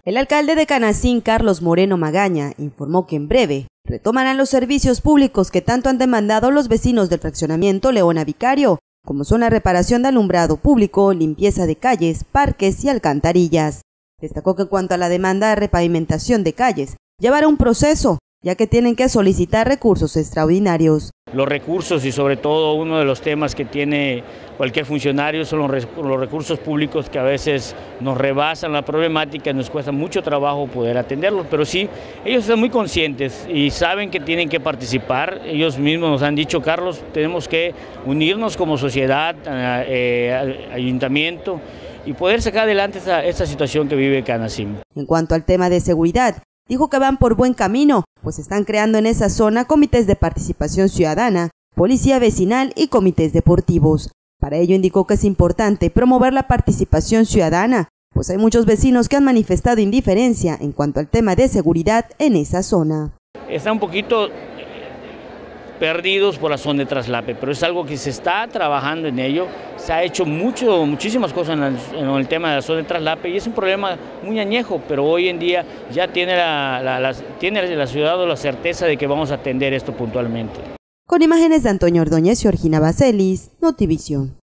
El alcalde de Canacín, Carlos Moreno Magaña, informó que en breve retomarán los servicios públicos que tanto han demandado los vecinos del fraccionamiento Leona Vicario, como son la reparación de alumbrado público, limpieza de calles, parques y alcantarillas. Destacó que en cuanto a la demanda de repavimentación de calles, llevará un proceso, ya que tienen que solicitar recursos extraordinarios. Los recursos y sobre todo uno de los temas que tiene cualquier funcionario son los recursos públicos que a veces nos rebasan la problemática y nos cuesta mucho trabajo poder atenderlos, pero sí, ellos están muy conscientes y saben que tienen que participar. Ellos mismos nos han dicho, Carlos, tenemos que unirnos como sociedad, ayuntamiento y poder sacar adelante esta situación que vive Canacín. En cuanto al tema de seguridad, dijo que van por buen camino, pues están creando en esa zona comités de participación ciudadana, policía vecinal y comités deportivos. Para ello indicó que es importante promover la participación ciudadana, pues hay muchos vecinos que han manifestado indiferencia en cuanto al tema de seguridad en esa zona. Está un poquito perdidos por la zona de traslape, pero es algo que se está trabajando en ello. Se ha hecho muchísimas cosas en el tema de la zona de traslape y es un problema muy añejo, pero hoy en día ya tiene la ciudad la certeza de que vamos a atender esto puntualmente. Con imágenes de Antonio Ordóñez y Georgina Baselis, Notivisión.